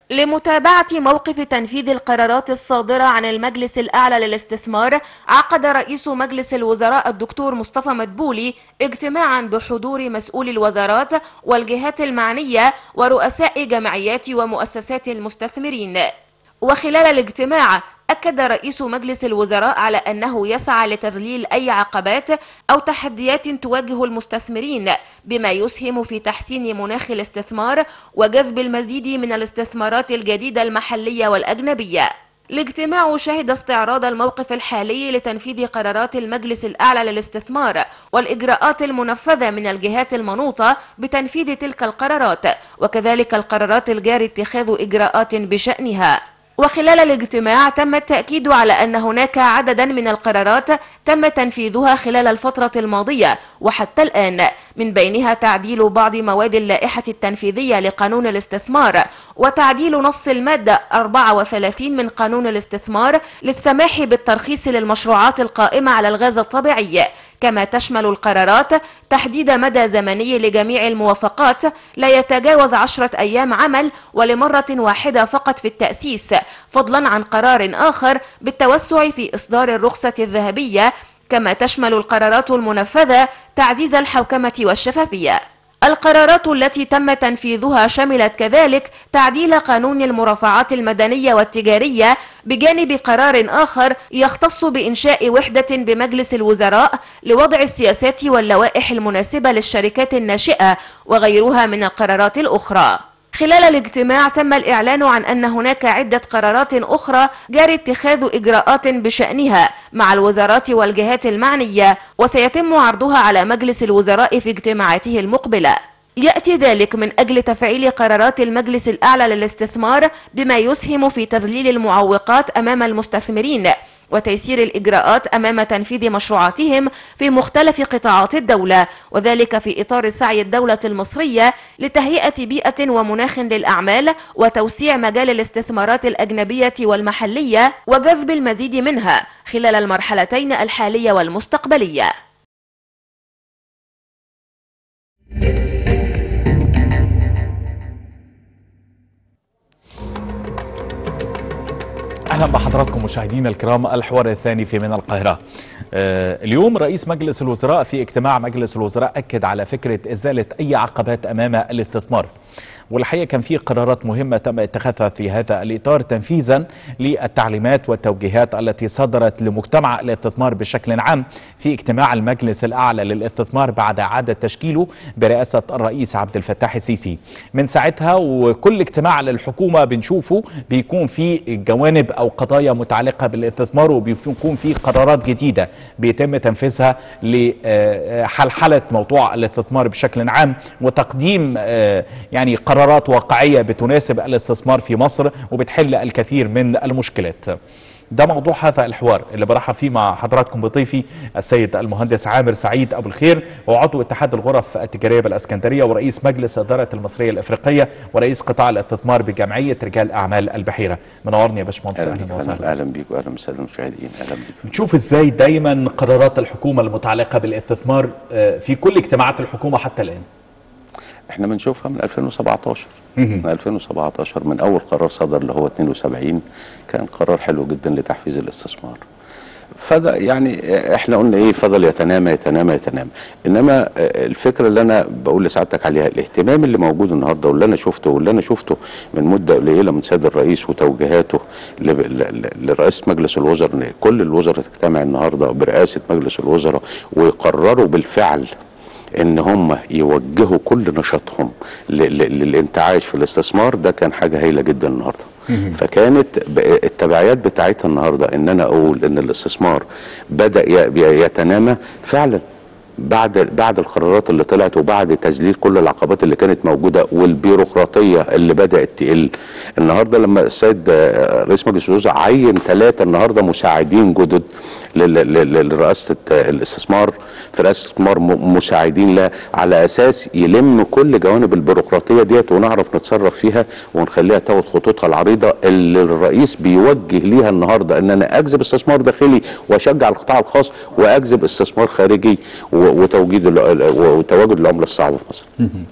لمتابعة موقف تنفيذ القرارات الصادرة عن المجلس الأعلى للاستثمار، عقد رئيس مجلس الوزراء الدكتور مصطفى مدبولي اجتماعا بحضور مسؤولي الوزارات والجهات المعنية ورؤساء جمعيات ومؤسسات المستثمرين. وخلال الاجتماع أكد رئيس مجلس الوزراء على أنه يسعى لتذليل أي عقبات أو تحديات تواجه المستثمرين، بما يسهم في تحسين مناخ الاستثمار وجذب المزيد من الاستثمارات الجديدة المحلية والأجنبية. الاجتماع شهد استعراض الموقف الحالي لتنفيذ قرارات المجلس الأعلى للاستثمار والإجراءات المنفذة من الجهات المنوطة بتنفيذ تلك القرارات، وكذلك القرارات الجاري اتخاذ إجراءات بشأنها. وخلال الاجتماع تم التأكيد على أن هناك عددا من القرارات تم تنفيذها خلال الفترة الماضية وحتى الآن، من بينها تعديل بعض مواد اللائحة التنفيذية لقانون الاستثمار وتعديل نص المادة 34 من قانون الاستثمار للسماح بالترخيص للمشروعات القائمة على الغاز الطبيعي. كما تشمل القرارات تحديد مدى زمني لجميع الموافقات لا يتجاوز 10 أيام عمل ولمرة واحدة فقط في التأسيس، فضلا عن قرار آخر بالتوسع في إصدار الرخصة الذهبية. كما تشمل القرارات المنفذة تعزيز الحوكمة والشفافية. القرارات التي تم تنفيذها شملت كذلك تعديل قانون المرافعات المدنية والتجارية، بجانب قرار آخر يختص بإنشاء وحدة بمجلس الوزراء لوضع السياسات واللوائح المناسبة للشركات الناشئة، وغيرها من القرارات الأخرى. خلال الاجتماع تم الإعلان عن أن هناك عدة قرارات أخرى جاري اتخاذ إجراءات بشأنها مع الوزارات والجهات المعنية، وسيتم عرضها على مجلس الوزراء في اجتماعاته المقبلة. يأتي ذلك من أجل تفعيل قرارات المجلس الأعلى للاستثمار بما يسهم في تذليل المعوقات أمام المستثمرين وتيسير الإجراءات أمام تنفيذ مشروعاتهم في مختلف قطاعات الدولة، وذلك في إطار سعي الدولة المصرية لتهيئة بيئة ومناخ للأعمال وتوسيع مجال الاستثمارات الأجنبية والمحلية وجذب المزيد منها خلال المرحلتين الحالية والمستقبلية. أهلا بحضراتكم مشاهدينا الكرام. الحوار الثاني في من القاهرة. اليوم رئيس مجلس الوزراء في اجتماع مجلس الوزراء أكد على فكرة إزالة أي عقبات أمام الاستثمار، والحقيقة كان في قرارات مهمة تم اتخاذها في هذا الإطار تنفيذا للتعليمات والتوجيهات التي صدرت لمجتمع الاستثمار بشكل عام في اجتماع المجلس الأعلى للاستثمار بعد إعادة تشكيله برئاسة الرئيس عبد الفتاح السيسي. من ساعتها وكل اجتماع للحكومة بنشوفه بيكون في جوانب أو قضايا متعلقة بالاستثمار، وبيكون في قرارات جديدة بيتم تنفيذها لحلحلة موضوع الاستثمار بشكل عام وتقديم يعني قرارات واقعية بتناسب الاستثمار في مصر وبتحل الكثير من المشكلات. ده موضوع هذا الحوار اللي برحب فيه مع حضراتكم بضيفي السيد المهندس عامر سعيد أبو الخير، وعضو اتحاد الغرف التجارية بالإسكندرية ورئيس مجلس إدارة المصرية الإفريقية ورئيس قطاع الاستثمار بجمعية رجال أعمال البحيرة. منورني يا باشمهندس. أهلا وسهلا. أهلا بيك وأهلا بالسادة المشاهدين. أهلا بيك. نشوف إزاي دايما قرارات الحكومة المتعلقة بالاستثمار في كل اجتماعات الحكومة حتى الآن؟ احنا بنشوفها من 2017. من 2017 من اول قرار صدر اللي هو 72 كان قرار حلو جدا لتحفيز الاستثمار. فده يعني احنا قلنا ايه، فضل يتنامى يتنامى يتنامى. انما الفكره اللي انا بقول لسعادتك عليها الاهتمام اللي موجود النهارده واللي انا شفته من مده قليله من سيد الرئيس وتوجيهاته لرئاسه مجلس الوزراء ان كل الوزراء تجتمع النهارده برئاسه مجلس الوزراء ويقرروا بالفعل ان هم يوجهوا كل نشاطهم للانتعاش في الاستثمار. ده كان حاجه هايله جدا النهارده. فكانت التبعيات بتاعتها النهارده ان انا اقول ان الاستثمار بدا يتنامى فعلا بعد القرارات اللي طلعت وبعد تذليل كل العقبات اللي كانت موجوده والبيروقراطيه اللي بدات تقل. النهارده لما السيد رئيس مجلس الوزراء عين 3 النهارده مساعدين جدد لرئاسه الاستثمار، في رئاسه الاستثمار مساعدين له على اساس يلم كل جوانب البيروقراطيه ديت ونعرف نتصرف فيها ونخليها تاخد خطوطها العريضه اللي الرئيس بيوجه ليها النهارده ان انا اجذب استثمار داخلي واشجع القطاع الخاص واجذب استثمار خارجي وتواجد العمله الصعبه في مصر.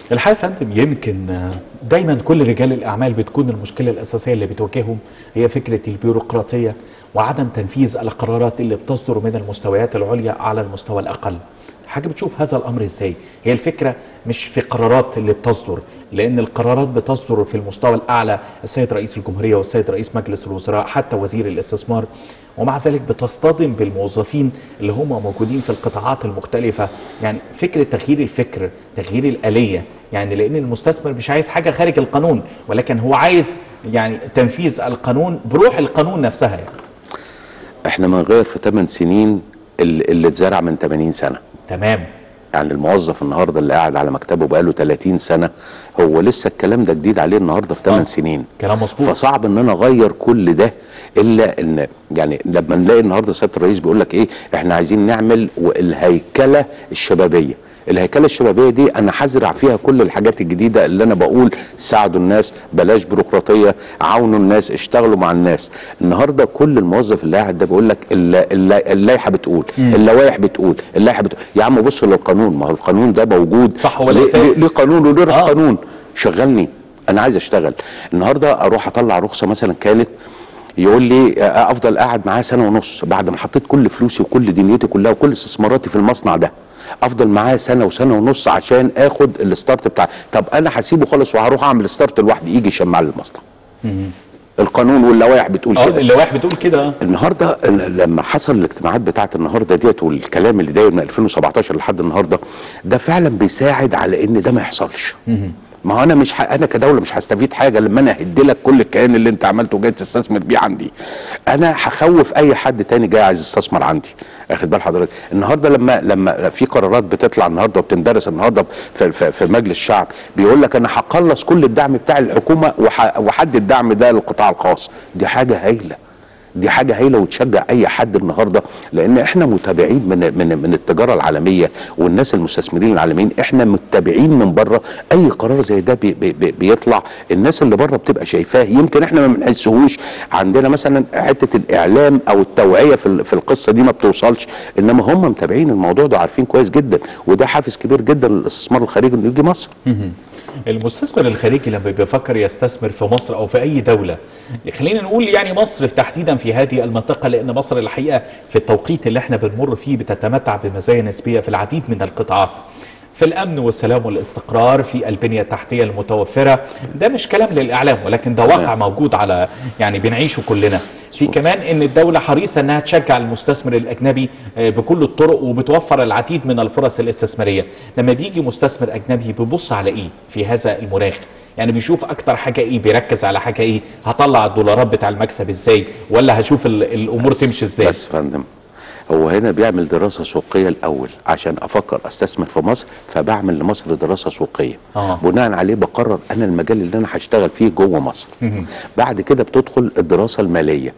الحقيقة يا فندم يمكن دايما كل رجال الأعمال بتكون المشكلة الأساسية اللي بتواجههم هي فكرة البيروقراطية وعدم تنفيذ القرارات اللي بتصدر من المستويات العليا على المستوى الأقل. حاجة بتشوف هذا الأمر إزاي؟ هي الفكرة مش في قرارات اللي بتصدر، لأن القرارات بتصدر في المستوى الأعلى، السيد رئيس الجمهورية والسيد رئيس مجلس الوزراء حتى وزير الاستثمار، ومع ذلك بتصطدم بالموظفين اللي هم موجودين في القطاعات المختلفة. يعني فكرة تغيير الفكر، تغيير الآلية، يعني لأن المستثمر مش عايز حاجة خارج القانون، ولكن هو عايز يعني تنفيذ القانون بروح القانون نفسها. يعني احنا بنغير في 8 سنين اللي اتزرع من 80 سنة. تمام. يعني الموظف النهارده اللي قاعد على مكتبه بقاله 30 سنة هو لسه الكلام ده جديد عليه النهارده في 8 سنين. كلام مظبوط. فصعب ان انا اغير كل ده، الا ان يعني لما نلاقي النهارده سيادة الرئيس بيقول لك ايه، احنا عايزين نعمل الهيكلة الشبابية. الهيكله الشبابيه دي انا هزرع فيها كل الحاجات الجديده اللي انا بقول ساعدوا الناس، بلاش بيروقراطيه، عاونوا الناس، اشتغلوا مع الناس. النهارده كل الموظف اللي قاعد ده بيقول لك اللائحه بتقول، اللوائح بتقول، اللائحه بتقول. يا عم بص للقانون، ما هو القانون ده موجود. صح، هو الاساس. ليه قانون وليه قانون شغلني، انا عايز اشتغل. النهارده اروح اطلع رخصه مثلا، كانت يقول لي افضل قاعد معاه سنه ونص بعد ما حطيت كل فلوسي وكل دنيتي كلها وكل استثماراتي في المصنع ده، افضل معاه سنه وسنه ونص عشان اخد الستارت بتاعي. طب انا هسيبه خالص وهروح اعمل ستارت لوحدي، يجي يشمع لي المصنع. القانون واللوائح بتقول كده. اللوائح بتقول كده. النهارده لما حصل الاجتماعات بتاعت النهارده ديت والكلام اللي داير من 2017 لحد النهارده، ده فعلا بيساعد على ان ده ما يحصلش. ما هو انا مش انا كدوله مش هستفيد حاجه لما انا اهد لك كل الكيان اللي انت عملته جاي تستثمر بيه عندي. انا هخوف اي حد تاني جاي عايز يستثمر عندي. اخد بال حضرتك؟ النهارده لما في قرارات بتطلع النهارده وبتندرس النهارده في مجلس الشعب، بيقول لك انا هقلص كل الدعم بتاع الحكومه وحد الدعم ده للقطاع الخاص. دي حاجه هايله، دي حاجه هايله وتشجع اي حد النهارده، لان احنا متابعين من التجاره العالميه والناس المستثمرين العالميين، احنا متابعين من بره. اي قرار زي ده بيطلع الناس اللي بره بتبقى شايفاه، يمكن احنا ما بنحسهوش. عندنا مثلا حته الاعلام او التوعيه في القصه دي ما بتوصلش، انما هم متابعين الموضوع ده عارفين كويس جدا، وده حافز كبير جدا للاستثمار الخارجي انه يجي مصر. المستثمر الخارجي لما بيفكر يستثمر في مصر او في اي دوله، خلينا نقول يعني مصر تحديدا في هذه المنطقه، لان مصر الحقيقه في التوقيت اللي احنا بنمر فيه بتتمتع بمزايا نسبيه في العديد من القطاعات، في الامن والسلام والاستقرار، في البنيه التحتيه المتوفره. ده مش كلام للاعلام، ولكن ده واقع موجود على يعني بنعيشه كلنا. في كمان ان الدوله حريصه انها تشجع المستثمر الاجنبي بكل الطرق وبتوفر العديد من الفرص الاستثماريه. لما بيجي مستثمر اجنبي بيبص على ايه في هذا المناخ؟ يعني بيشوف اكتر حاجه ايه، بيركز على حاجه ايه؟ هطلع الدولارات بتاع المكسب ازاي، ولا هشوف الامور تمشي ازاي؟ بس فندم، هو هنا بيعمل دراسة سوقية الأول عشان أفكر أستثمر في مصر، فبعمل لمصر دراسة سوقية. بناء عليه بقرر أنا المجال اللي أنا هشتغل فيه جوه مصر. بعد كده بتدخل الدراسة المالية،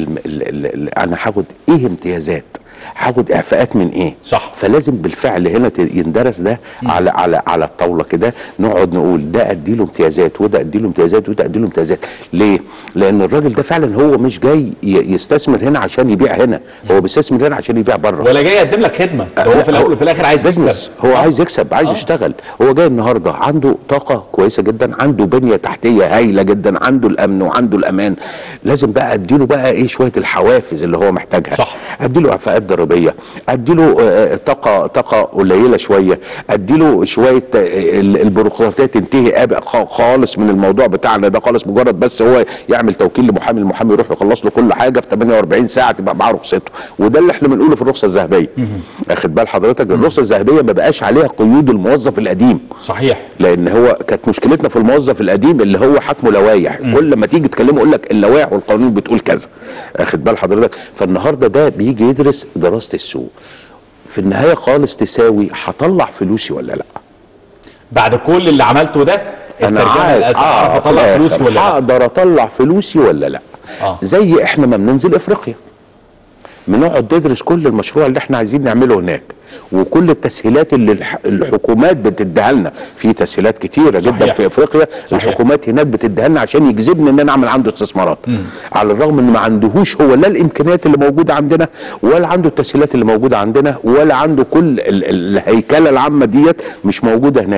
أنا هاخد إيه امتيازات، هاخد اعفاءات من ايه. صح. فلازم بالفعل هنا يندرس ده على الطاوله كده، نقعد نقول ده اديله امتيازات وده اديله امتيازات وده اديله امتيازات. ليه؟ لان الراجل ده فعلا هو مش جاي يستثمر هنا عشان يبيع هنا، هو بيستثمر هنا عشان يبيع بره، ولا جاي يقدم لك خدمه. هو في الاول وفي الاخر عايز يكسب. هو عايز يكسب، عايز يشتغل. هو جاي النهارده عنده طاقه كويسه جدا، عنده بنيه تحتيه هايله جدا، عنده الامن وعنده الامان. لازم بقى اديله بقى ايه شويه الحوافز اللي هو محتاجها. صح. اديله اعفاءات ضريبيه، اديله طاقه قليله شويه، اديله شويه البيروقراطيه تنتهي خالص من الموضوع بتاعنا ده خالص، مجرد بس هو يعمل توكيل لمحامي، المحامي يروح يخلص له كل حاجه في 48 ساعه تبقى معاه رخصته. وده اللي احنا بنقوله في الرخصه الذهبيه. اخد بال حضرتك؟ الرخصه الذهبيه ما بقاش عليها قيود الموظف القديم. صحيح. لان هو كانت مشكلتنا في الموظف القديم اللي هو حاكمه لوايح، كل ما تيجي تكلمه يقول لك اللوائح والقانون بتقول كذا. اخد بال حضرتك؟ فالنهارده ده بيجي يدرس دراسه السوق، في النهايه خالص تساوي هطلع فلوسي ولا لا. بعد كل اللي عملته ده انا عارف اطلع فلوسي ولا لا، هقدر اطلع فلوسي ولا لا. زي احنا ما بننزل افريقيا بنقعد ندرس كل المشروع اللي احنا عايزين نعمله هناك، وكل التسهيلات اللي الحكومات بتديها لنا. في تسهيلات كتيره جدا في افريقيا. صحيح. الحكومات هناك بتديها لنا عشان يجذبني ان انا اعمل عنده استثمارات. على الرغم ان ما عندهوش هو لا الامكانيات اللي موجوده عندنا، ولا عنده التسهيلات اللي موجوده عندنا، ولا عنده كل الهيكله العامه ديت مش موجوده هناك.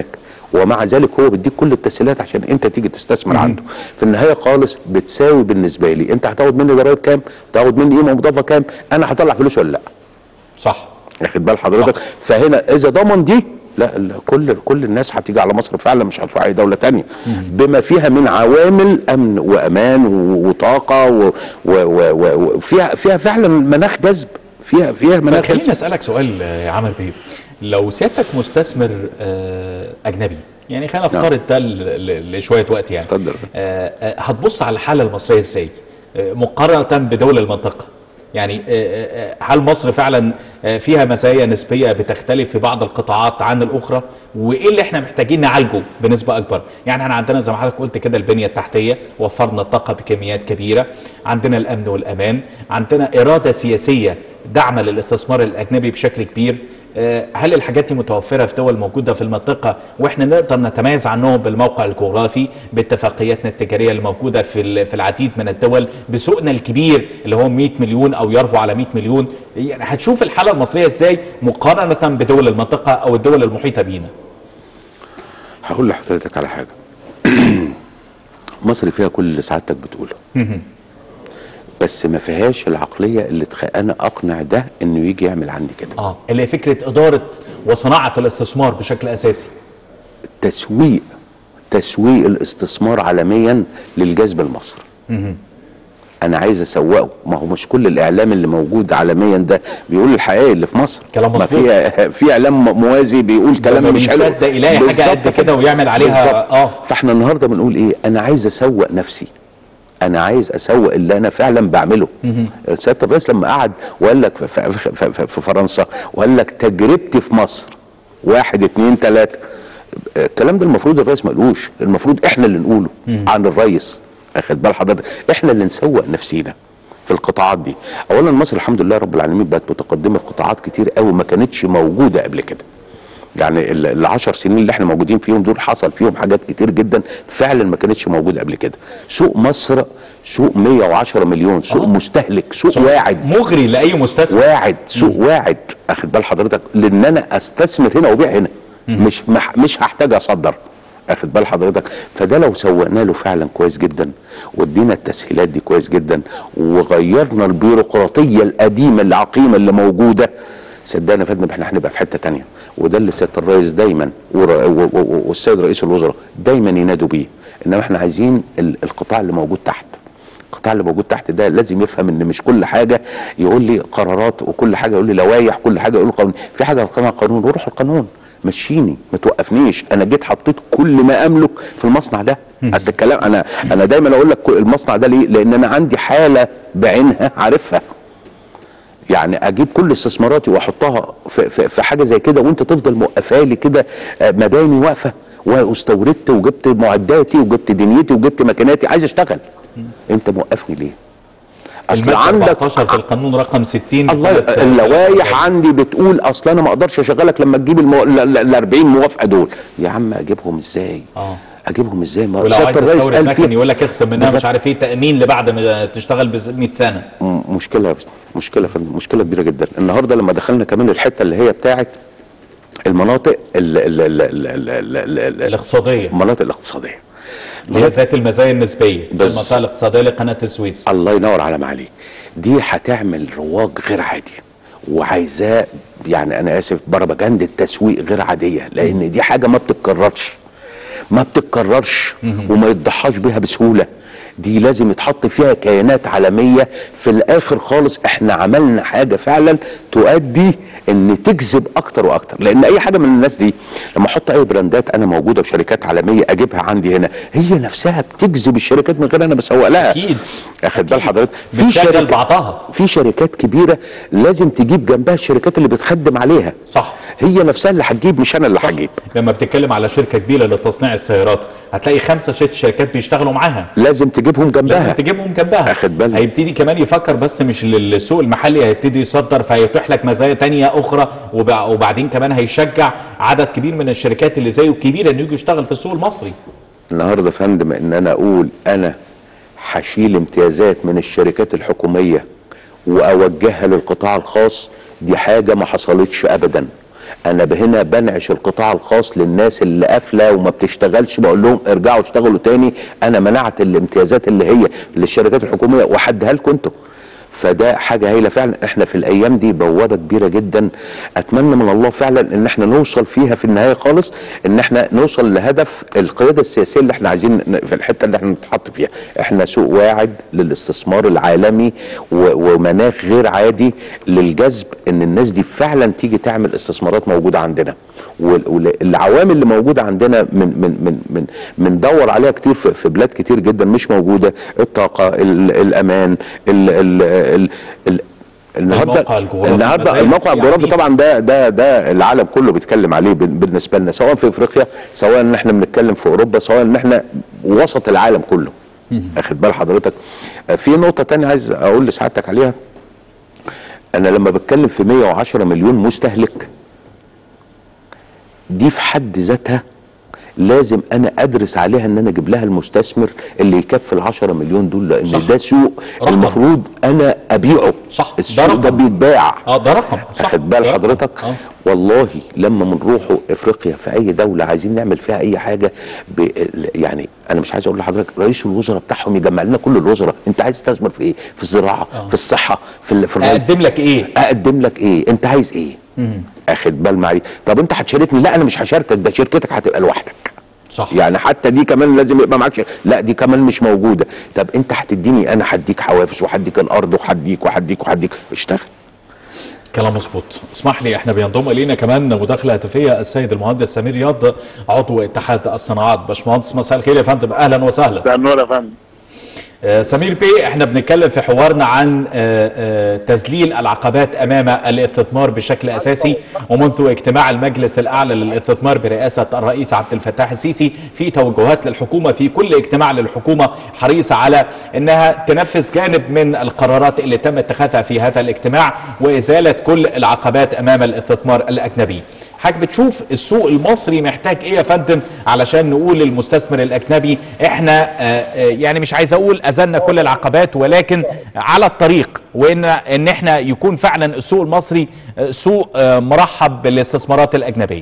ومع ذلك هو بيديك كل التسهيلات عشان انت تيجي تستثمر عنده. في النهايه خالص بتساوي بالنسبه لي، انت هتاخد مني ضرائب كام؟ هتاخد مني قيمه مضافه كام؟ انا هطلع فلوس ولا لا؟ صح. واخد بال حضرتك؟ فهنا اذا ضمن دي، لا كل الناس هتيجي على مصر فعلا، مش هتروح اي دوله ثانيه بما فيها من عوامل امن وامان وطاقه وفيها فعلا مناخ جذب، فيها مناخ جذب. خليني اسالك سؤال يا عامر بيه، لو سيادتك مستثمر اجنبي، يعني خلينا نفترض ده لشويه وقت يعني، اتفضل. هتبص على الحاله المصريه ازاي مقارنه بدول المنطقه؟ يعني هل مصر فعلا فيها مزايا نسبيه بتختلف في بعض القطاعات عن الاخرى؟ وايه اللي احنا محتاجين نعالجه بنسبه اكبر؟ يعني احنا عندنا زي ما حضرتك قلت كده البنيه التحتيه، وفرنا الطاقه بكميات كبيره، عندنا الامن والامان، عندنا اراده سياسيه دعم للاستثمار الاجنبي بشكل كبير. هل الحاجات دي متوفره في دول موجوده في المنطقه واحنا نقدر نتميز عنهم بالموقع الجغرافي، باتفاقياتنا التجاريه اللي موجوده في العديد من الدول، بسوقنا الكبير اللي هو 100 مليون او يربو على 100 مليون؟ يعني هتشوف الحاله المصريه ازاي مقارنه بدول المنطقه او الدول المحيطه بينا؟ هقول لحضرتك على حاجه. مصر فيها كل اللي سعادتك بتقوله، بس ما فيهاش العقليه اللي انا اقنع ده انه يجي يعمل عندي كده. اللي هي فكره اداره وصناعه الاستثمار بشكل اساسي. تسويق الاستثمار عالميا للجذب لمصر. انا عايز اسوقه، ما هو مش كل الاعلام اللي موجود عالميا ده بيقول الحقيقه اللي في مصر. كلام مظبوط. ما في اعلام موازي بيقول كلام مش حلو، بيصدق يلاقي حاجه قد كده ويعمل عليها. فاحنا النهارده بنقول ايه؟ انا عايز اسوق نفسي، انا عايز اسوق اللي انا فعلا بعمله. سياده الرئيس لما قعد وقال لك في فرنسا وقال لك تجربتي في مصر 1 2 3، الكلام ده المفروض الرئيس ما قالوش، المفروض احنا اللي نقوله عن الرئيس. اخد بال حضرتك؟ احنا اللي نسوق نفسينا في القطاعات دي. اولا مصر الحمد لله رب العالمين بقت متقدمه في قطاعات كتير قوي ما كانتش موجوده قبل كده. يعني ال10 سنين اللي احنا موجودين فيهم دول حصل فيهم حاجات كتير جدا فعلا ما كانتش موجوده قبل كده. سوق مصر سوق 110 مليون، سوق مستهلك، سوق واعد مغري لاي مستثمر، واعد، سوق واعد. اخد بال حضرتك؟ لان انا استثمر هنا وبيع هنا، مش هحتاج اصدر. اخد بال حضرتك؟ فده لو سوقنا له فعلا كويس جدا وادينا التسهيلات دي كويس جدا وغيرنا البيروقراطيه القديمه العقيمه اللي موجوده، صدقني يا فندم احنا هنبقى في حته ثانيه. وده اللي سياده الرئيس دايما والسيد رئيس الوزراء دايما ينادوا بيه، انما احنا عايزين القطاع اللي موجود تحت. القطاع اللي موجود تحت ده لازم يفهم ان مش كل حاجه يقول لي قرارات وكل حاجه يقول لي لوائح، كل حاجه يقول لي قانون. في حاجه اسمها قانون، وروح القانون مشيني ما توقفنيش. انا جيت حطيت كل ما املك في المصنع ده. اصل الكلام انا دايما اقول لك المصنع ده ليه؟ لان انا عندي حاله بعينها عارفها. يعني اجيب كل استثماراتي واحطها في حاجه زي كده وانت تفضل موقفها لي كده مباني واقفه، واستوردت وجبت معداتي وجبت دنيتي وجبت مكاناتي عايز اشتغل، انت موقفني ليه؟ اصل عندك 14 في القانون رقم 60 اللوائح عندي بتقول اصل انا ما اقدرش اشغلك لما تجيب ال 40 موافقه دول. يا عم اجيبهم ازاي؟ اجيبهم ازاي؟ ما ولو عايز الرئيس قال فيه يقول لك اخصم منها مش عارف ايه تامين لبعد ما تشتغل ب 100 سنه. مشكله كبيره جدا. النهارده لما دخلنا كمان الحته اللي هي بتاعه المناطق الاقتصاديه، المناطق الاقتصاديه اللي هي ذات المزايا النسبيه زي المنطقه الاقتصاديه لقناه السويس. الله ينور على معاليك. دي هتعمل رواج غير عادي وعايزاه، يعني انا اسف، بروباجندا تسويق غير عاديه، لان دي حاجه ما بتتكررش وما يتضحاش بيها بسهوله. دي لازم يتحط فيها كيانات عالميه. في الاخر خالص احنا عملنا حاجه فعلا تؤدي ان تجذب اكتر واكتر، لان اي حاجه من الناس دي لما احط اي براندات انا موجوده وشركات عالميه اجيبها عندي هنا، هي نفسها بتجذب الشركات من غير انا بسوق لها. اكيد. اخد بال حضرتك؟ في شركات كبيره لازم تجيب جنبها الشركات اللي بتخدم عليها. صح. هي نفسها اللي هتجيب مش انا اللي هجيب. لما بتتكلم على شركه كبيره لتصنيع السيارات هتلاقي 5 6 شركات بيشتغلوا معاها، لازم تجيبهم جنبها. اخد بالك؟ هيبتدي كمان يفكر بس مش للسوق المحلي، هيبتدي يصدر فهيتيح لك مزايا تانية اخرى، وبعدين كمان هيشجع عدد كبير من الشركات اللي زيه الكبيره انه يجي يشتغل في السوق المصري. النهارده يا فندم ان انا اقول انا هشيل امتيازات من الشركات الحكوميه واوجهها للقطاع الخاص، دي حاجه ما حصلتش ابدا. انا هنا بنعش القطاع الخاص للناس اللي قافله وما بتشتغلش، بقول لهم ارجعوا اشتغلوا تاني، انا منعت الامتيازات اللي هي للشركات الحكوميه وحدها لكم انتوا. فده حاجه هايله فعلا. احنا في الايام دي بوابه كبيره جدا، اتمنى من الله فعلا ان احنا نوصل فيها في النهايه خالص، ان احنا نوصل لهدف القياده السياسيه اللي احنا عايزين في الحته اللي احنا نتحط فيها. احنا سوق واعد للاستثمار العالمي ومناخ غير عادي للجذب، ان الناس دي فعلا تيجي تعمل استثمارات موجوده عندنا. والعوامل اللي موجوده عندنا بندور عليها كتير في بلاد كتير جدا مش موجوده، الطاقه، الامان، النهارده الموقع الجغرافي طبعا ده العالم كله بيتكلم عليه بالنسبه لنا، سواء في افريقيا، سواء ان احنا بنتكلم في اوروبا، سواء ان احنا وسط العالم كله. اخد بال حضرتك؟ في نقطه تانية عايز اقول لسعادتك عليها. انا لما بتكلم في 110 مليون مستهلك، دي في حد ذاتها لازم انا ادرس عليها ان انا اجيب لها المستثمر اللي يكفي ال 10 مليون دول، لان صح. ده سوق المفروض انا ابيعه. صح. السوق ده بيتباع. ده رقم. صح. واخد بال حضرتك؟ والله لما بنروحوا افريقيا في اي دوله عايزين نعمل فيها اي حاجه يعني انا مش عايز اقول لحضرتك رئيس الوزراء بتاعهم يجمع لنا كل الوزراء، انت عايز تستثمر في ايه؟ في الزراعه، في الصحه، في اقدم لك ايه؟ اقدم لك ايه؟ انت عايز ايه؟ اخد بال معي؟ طب انت هتشاركني؟ لا انا مش هشاركك، ده شركتك هتبقى لوحدك. صح. يعني حتى دي كمان لازم يبقى معاك لا دي كمان مش موجوده. طب انت هتديني، انا هديك حوافز وهديك الارض وهديك اشتغل. كلام مظبوط. اسمح لي، احنا بينضم الينا كمان مداخله هاتفيه السيد المهندس سمير رياض، عضو اتحاد الصناعات. باشمهندس مساء الخير يا فندم، اهلا وسهلا. مساء النور يا فندم. سمير بيه، احنا بنتكلم في حوارنا عن تذليل العقبات امام الاستثمار بشكل اساسي، ومنذ اجتماع المجلس الاعلى للاستثمار برئاسه الرئيس عبد الفتاح السيسي في توجهات للحكومه، في كل اجتماع للحكومه حريصه على انها تنفذ جانب من القرارات اللي تم اتخاذها في هذا الاجتماع وازاله كل العقبات امام الاستثمار الاجنبي. حضرتك بتشوف السوق المصري محتاج ايه يا فندم علشان نقول للمستثمر الاجنبي احنا يعني مش عايز اقول ازلنا كل العقبات، ولكن على الطريق، وان احنا يكون فعلا السوق المصري سوق مرحب بالاستثمارات الاجنبيه؟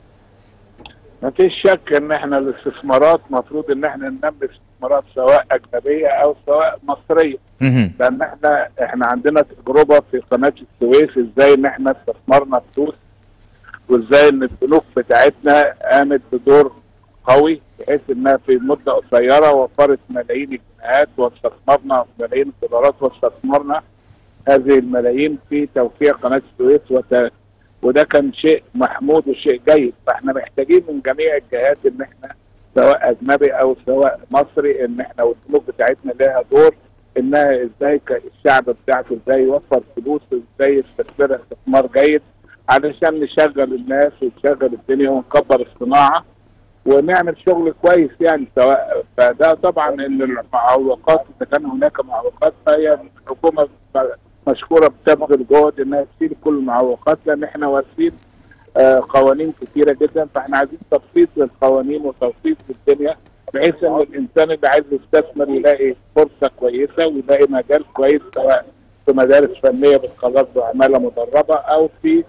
ما فيش شك ان احنا الاستثمارات مفروض ان احنا ننمي استثمارات سواء اجنبيه او سواء مصريه. لان احنا عندنا تجربه في قناه السويس، ازاي ان احنا استثمرنا فلوس، وازاي ان البنوك بتاعتنا قامت بدور قوي بحيث انها في مده قصيره وفرت ملايين الجنيهات، واستثمرنا ملايين الدولارات، واستثمرنا هذه الملايين في توسيع قناه السويس، وده كان شيء محمود وشيء جيد. فاحنا محتاجين من جميع الجهات ان احنا سواء اجنبي او سواء مصري، ان احنا والبنوك بتاعتنا لها دور انها ازاي الشعب بتاعته ازاي يوفر فلوس، ازاي يستثمرها استثمار جيد علشان نشغل الناس ونشغل الدنيا ونكبر الصناعه ونعمل شغل كويس يعني. سواء فده طبعا ان المعوقات، اذا كان هناك معوقات فهي الحكومه مشكوره بتبذل جهد انها تشيل كل المعوقات، لان احنا وارثين قوانين كثيره جدا. فاحنا عايزين تبسيط للقوانين وتبسيط للدنيا، بحيث ان الانسان اللي عايز يستثمر يلاقي فرصه كويسه ويلاقي مجال كويس، سواء في مدارس فنيه بتخرج له عماله مدربه او في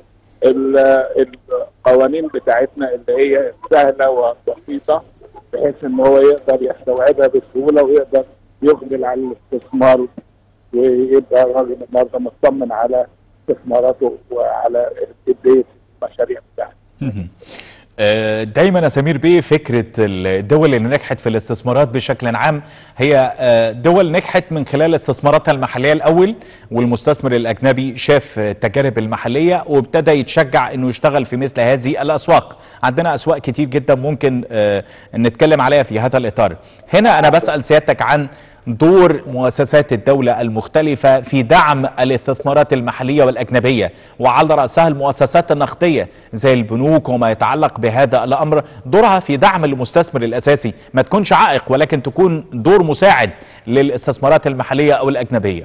القوانين بتاعتنا اللي هي سهله وبسيطه، بحيث ان هو يقدر يستوعبها بسهوله ويقدر يقبل على الاستثمار ويبقى راجل النهارده مطمن على استثماراته وعلى اديه المشاريع بتاعته. دايما يا سمير بيه، فكرة الدول اللي نجحت في الاستثمارات بشكل عام هي دول نجحت من خلال استثماراتها المحلية الأول، والمستثمر الأجنبي شاف التجارب المحلية وابتدى يتشجع أنه يشتغل في مثل هذه الأسواق. عندنا أسواق كتير جدا ممكن نتكلم عليها في هذا الإطار. هنا أنا بسأل سيادتك عن دور مؤسسات الدولة المختلفة في دعم الاستثمارات المحلية والأجنبية، وعلى رأسها المؤسسات النقدية زي البنوك وما يتعلق بهذا الأمر. دورها في دعم المستثمر الأساسي ما تكونش عائق، ولكن تكون دور مساعد للاستثمارات المحلية أو الأجنبية.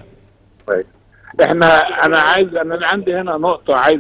انا عندي هنا نقطة عايز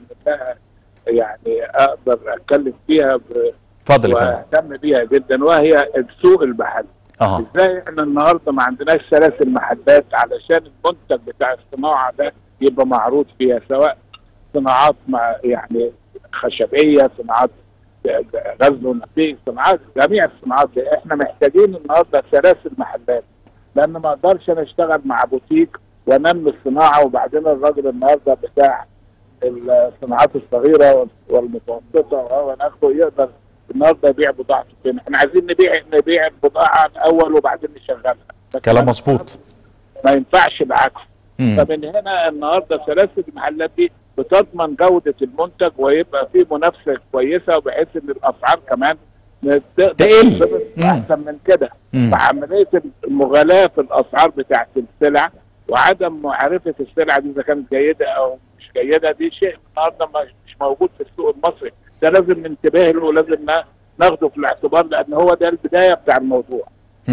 يعني أقدر أتكلم فيها اتفضل واهتم بيها جدا، وهي السوق المحلي. ازاي احنا النهارده ما عندناش سلاسل محلات علشان المنتج بتاع الصناعه ده يبقى معروض فيها، سواء صناعات مع يعني خشبيه، صناعات غزل ونسيج، صناعات، جميع الصناعات دي. احنا محتاجين النهارده سلاسل محلات، لان ما اقدرش انا اشتغل مع بوتيك وانمي الصناعه وبعدين الراجل النهارده بتاع الصناعات الصغيره والمتوسطه وناخده يقدر النهارده يبيع بضاعته فين. احنا عايزين نبيع البضاعه الاول وبعدين نشغلها. كلام مظبوط. ما ينفعش العكس. فمن هنا النهارده سلاسل المحلات دي بتضمن جوده المنتج ويبقى في منافسه كويسه، وبحيث ان الاسعار كمان تقل احسن من كده. فعمليه المغالاه في الاسعار بتاعت السلع وعدم معرفه السلع دي اذا كانت جيده او مش جيده، دي شيء النهارده مش موجود في السوق المصري. ده لازم ننتبه له ولازم ناخده في الاعتبار، لان هو ده البدايه بتاع الموضوع.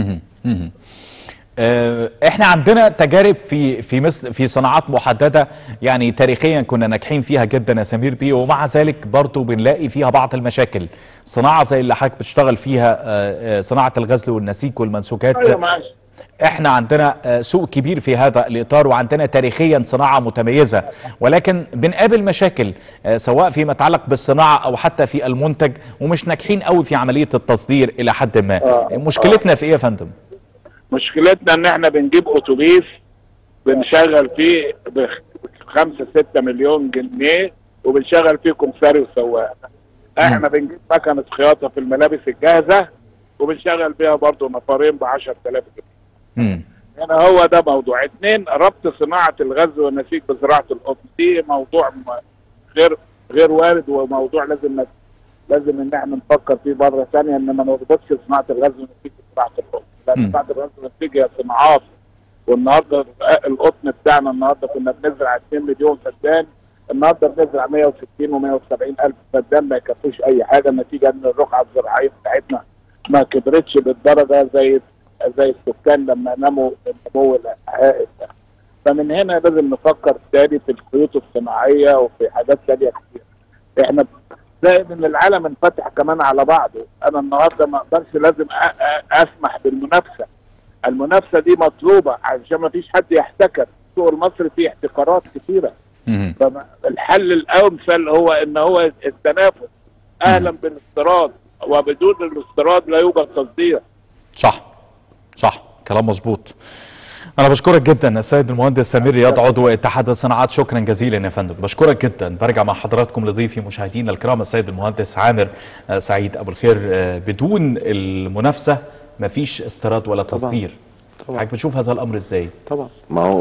احنا عندنا تجارب في مصر في صناعات محدده، يعني تاريخيا كنا ناجحين فيها جدا يا سمير بيه، ومع ذلك برضو بنلاقي فيها بعض المشاكل. صناعه زي اللي حضرتك بتشتغل فيها، صناعه الغزل والنسيج والمنسوجات. احنا عندنا سوق كبير في هذا الاطار، وعندنا تاريخيا صناعه متميزه، ولكن بنقابل مشاكل سواء فيما يتعلق بالصناعه او حتى في المنتج، ومش ناجحين قوي في عمليه التصدير الى حد ما. مشكلتنا في ايه يا فندم؟ مشكلتنا ان احنا بنجيب اتوبيس بنشغل فيه ب5-6 مليون جنيه وبنشغل فيه كمساري وسواق. احنا بنجيب مكنه خياطه في الملابس الجاهزه وبنشغل بيها برضه نفرين ب10,000 جنيه. هنا هو ده موضوع. 2، ربط صناعه الغزل والنسيج بزراعه القطن، دي موضوع غير وارد، وموضوع لازم ان احنا نفكر فيه مره ثانيه، ان ما نربطش صناعه الغزل والنسيج بزراعه القطن، لان صناعه الغزل والنسيج هي صناعات. والنهارده القطن بتاعنا النهارده كنا بنزرع 2 مليون فدان، النهارده بنزرع 160 و170 الف فدان، ما يكفوش اي حاجه، نتيجه ان الرقعه الزراعيه بتاعتنا ما كبرتش بالدرجه زي السكان لما نموا النمو الهائل ده. فمن هنا لازم نفكر تاني في الخيوط الصناعيه وفي حاجات ثانيه كتير. احنا زائد ان العالم انفتح كمان على بعضه. انا النهارده ما اقدرش، لازم اسمح بالمنافسه. المنافسه دي مطلوبه عشان ما فيش حد يحتكر. السوق المصري فيه احتكارات كثيره. فالحل الامثل هو ان هو التنافس، اهلا بالاستيراد، وبدون الاستيراد لا يوجد تصدير. صح كلام مظبوط. أنا بشكرك جدا السيد المهندس سمير رياض، عضو اتحاد الصناعات. شكرا جزيلا يا فندم، بشكرك جدا. برجع مع حضراتكم لضيفي مشاهدينا الكرام السيد المهندس عامر سعيد أبو الخير. بدون المنافسة مفيش استيراد ولا تصدير. حضرتك بتشوف هذا الأمر إزاي؟ طبعا ما هو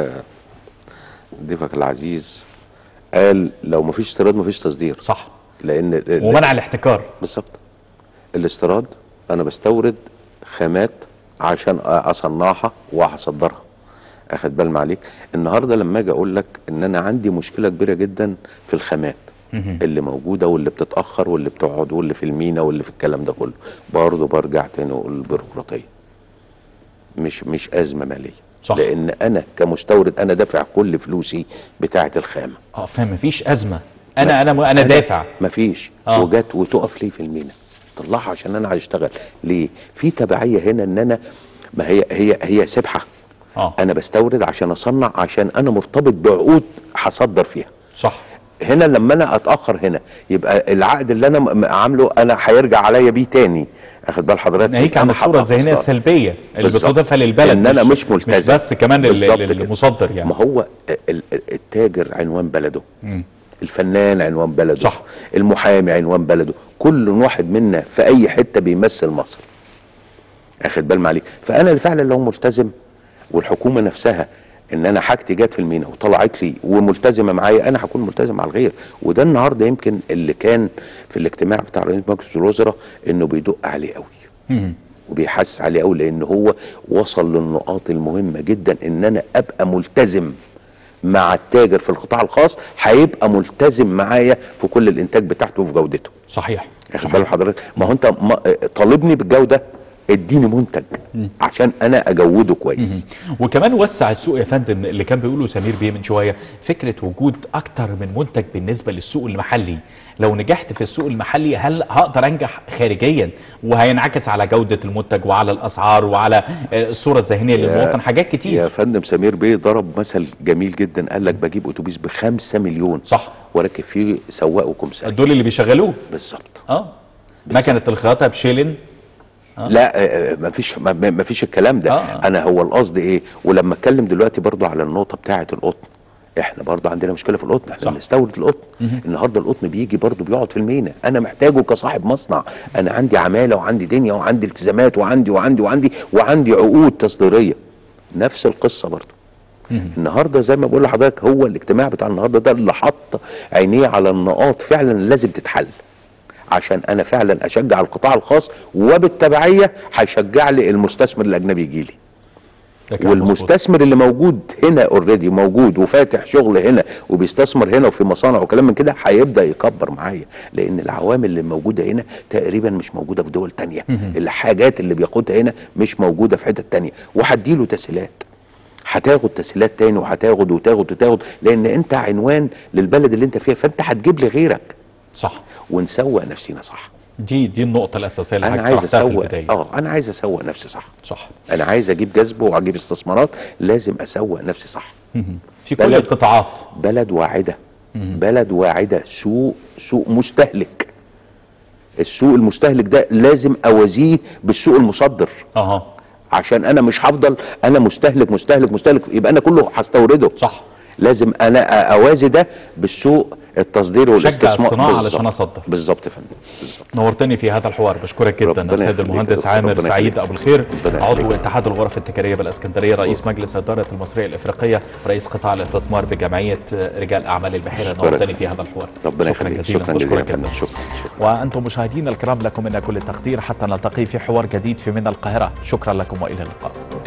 ضيفك العزيز قال لو مفيش استيراد مفيش تصدير. صح. لأن ومنع الاحتكار. بالظبط. الاستيراد أنا بستورد خامات عشان اصنعها وهصدرها. اخد بال معليك. النهارده لما اجي اقول لك ان انا عندي مشكله كبيره جدا في الخامات اللي موجوده واللي بتتاخر واللي بتقعد واللي في المينا واللي في الكلام ده كله، برضه برجع تاني واقول البيروقراطيه مش ازمه ماليه. صح. لان انا كمستورد انا دافع كل فلوسي بتاعه الخامه. فاهم. مفيش ازمه. انا دافع. مفيش. وجت وتقف لي في المينا طلعها عشان انا هشتغل ليه؟ في تبعيه هنا ان انا ما هي سبحه. انا بستورد عشان اصنع، عشان انا مرتبط بعقود هصدر فيها. صح. هنا لما انا اتاخر هنا يبقى العقد اللي انا عامله انا هيرجع عليا بيه تاني. اخد بال حضرتك؟ ناهيك عن الصوره الذهنيه السلبيه اللي بتضيفها للبلد، ان انا مش ملتزم، مش بس كمان المصدر. يعني ما هو التاجر عنوان بلده، الفنان عنوان بلده، صح. المحامي عنوان بلده، كل واحد منا في اي حته بيمثل مصر. اخد بال معليك؟ فانا فعلا لو ملتزم والحكومه نفسها ان انا حاجتي جت في المينا وطلعت لي وملتزمه معايا، انا هكون ملتزم مع الغير. وده النهارده يمكن اللي كان في الاجتماع بتاع رئيس مجلس الوزراء انه بيدق عليه قوي وبيحس عليه قوي، لان هو وصل للنقاط المهمه جدا. ان انا ابقى ملتزم مع التاجر في القطاع الخاص، هيبقى ملتزم معايا في كل الانتاج بتاعته وفي جودته. صحيح. واخد بال حضرتك؟ ما هو انت طالبني بالجوده، اديني منتج عشان انا اجوده كويس. وكمان وسع السوق يا فندم، اللي كان بيقوله سمير بيه من شويه، فكره وجود اكتر من منتج بالنسبه للسوق المحلي. لو نجحت في السوق المحلي هل هقدر انجح خارجيا؟ وهينعكس على جوده المنتج وعلى الاسعار وعلى الصوره الذهنيه للمواطن، حاجات كتير. يا فندم سمير بيه ضرب مثل جميل جدا، قال لك بجيب اتوبيس ب5 مليون صح، واركب فيه سواق وكمساري، دول اللي بيشغلوه بالظبط. مكنه الخياطه بشيلن. لا ما فيش الكلام ده. انا هو القصد ايه؟ ولما اتكلم دلوقتي برضو على النقطه بتاعه القطن، احنا برضو عندنا مشكله في القطن، احنا بنستورد القطن. النهارده القطن بيجي برضو بيقعد في المينا، انا محتاجه كصاحب مصنع، انا عندي عماله وعندي دنيا وعندي التزامات وعندي عقود تصديريه. نفس القصه برضو. النهارده زي ما بقول لحضرتك، هو الاجتماع بتاع النهارده ده اللي حط عينيه على النقاط فعلا لازم تتحل، عشان انا فعلا اشجع القطاع الخاص، وبالتبعيه هيشجع لي المستثمر الاجنبي يجي لي. والمستثمر اللي موجود هنا اوريدي موجود وفاتح شغل هنا وبيستثمر هنا وفي مصانع وكلام من كده، هيبدا يكبر معايا، لان العوامل اللي موجوده هنا تقريبا مش موجوده في دول تانية. الحاجات اللي بياخدها هنا مش موجوده في حتت تانية، وهديله تسهيلات، هتاخد تسهيلات تاني وتاخد، لان انت عنوان للبلد اللي انت فيها، فانت هتجيب لي غيرك. صح. ونسوق نفسنا صح. دي النقطة الأساسية اللي أنا عايز أسوق. أنا عايز أسوق نفسي صح. أنا عايز أجيب جذب وأجيب استثمارات، لازم أسوق نفسي صح. في كل القطاعات. بلد واعدة، سوق مستهلك. السوق المستهلك ده لازم أوازيه بالسوق المصدر. عشان أنا مش هفضل أنا مستهلك يبقى أنا كله هستورده. صح. لازم أنا أوازي ده بالسوق التصدير والاستثمار. شجع الصناعة علشان اصدر. بالظبط يا فندم، بالظبط. نورتني في هذا الحوار، بشكرك جدا السيد المهندس عامر سعيد ابو الخير، عضو اتحاد الغرف التجاريه بالاسكندريه، رئيس مجلس اداره المصريه الافريقيه، رئيس قطاع الاستثمار بجمعيه رجال اعمال البحيره. نورتني في هذا الحوار. شكرا جزيلا. بشكرك جدا. وانتم مشاهدينا الكرام، لكم منا كل التقدير، حتى نلتقي في حوار جديد في من القاهره. شكرا لكم والى اللقاء.